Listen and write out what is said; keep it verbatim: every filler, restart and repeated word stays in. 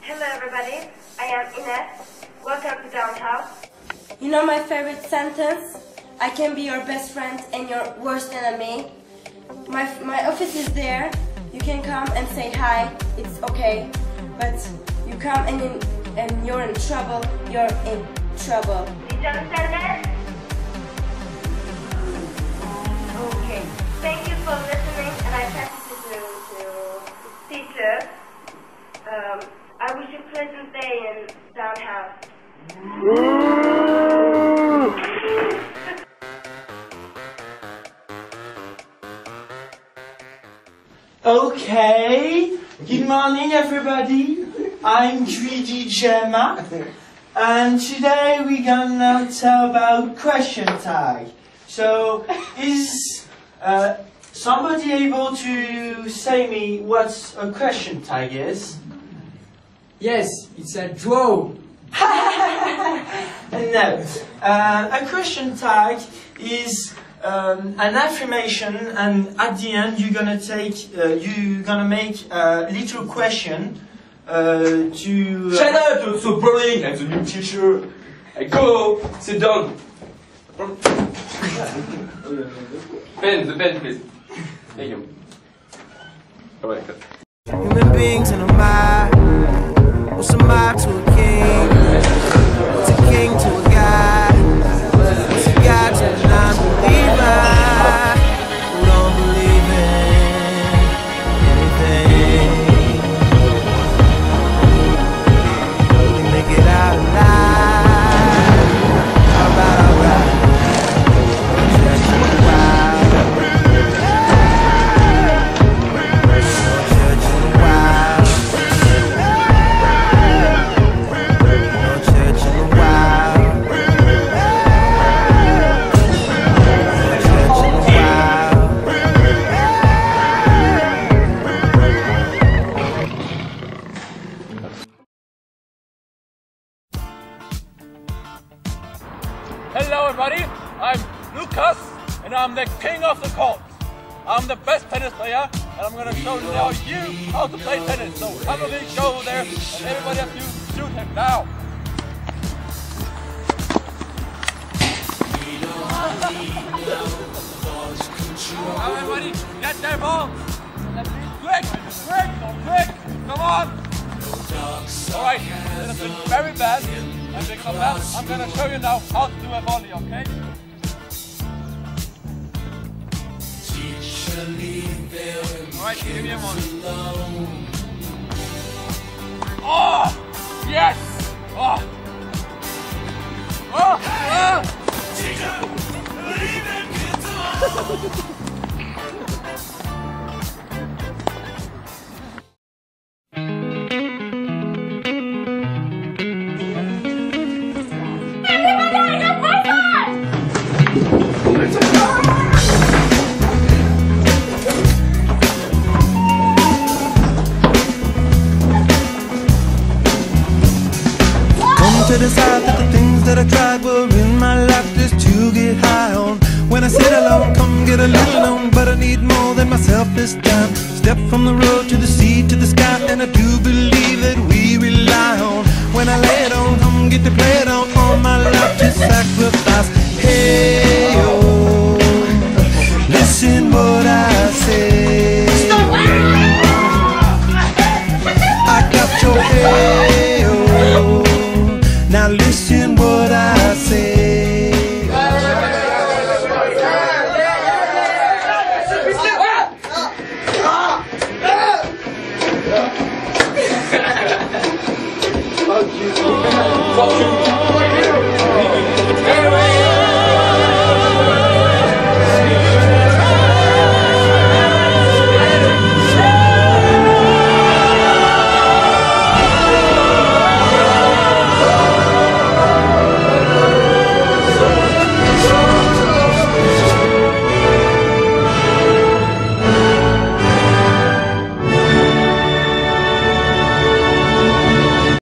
Hello everybody, I am Ines. Welcome to Downe. You know my favorite sentence? I can be your best friend and your worst enemy. My, my office is there. You can come and say hi, it's okay. But you come and, in, and you're in trouble, you're in trouble. Did you understand that? Okay. Thank you for listening, and I pass it to the teacher. Um, I wish you a pleasant day in Downe house. Okay, good morning everybody. I'm three D Gemma, and today we're gonna tell about question tag. So, is uh, somebody able to say me what a question tag is? Yes, it's a draw. No, uh, a question tag is um, an affirmation, and at the end you're gonna take, uh, you're gonna make a little question uh, to. Uh, Shut up! You're so boring. I'm the new teacher. I go. Sit down. Pen, the pen, please. Thank you. Alright, cut. Human beings in a mob. What's a mob to a king? What's a king to a god? What's a god to a non-believer who don't believe in anything? We make it out alive. Alright, alright. Church in the wild. Church in the wild. Hello everybody, I'm Lucas and I'm the king of the court. I'm the best tennis player and I'm gonna show now you how to play tennis. So come with me, go over there and everybody have to shoot him now. Now everybody, get their ball. Quick, quick, quick, come on. Alright, this has been very bad. And they come back, I'm gonna show you now how to do a volley, okay? Alright, give me a moment. Oh! Yes! Oh! Oh! Oh! To decide that the things that I tried were in my life just to get high on. When I sit alone, come get a little known, but I need more than myself this time. Step from the road to the sea to the sky, and I do believe that we rely on. When I lay it on, come get to play it on, all my life to sacrifice. Hey, oh, listen what I say. I got your hey, oh. Now listen what I say. Fuck you.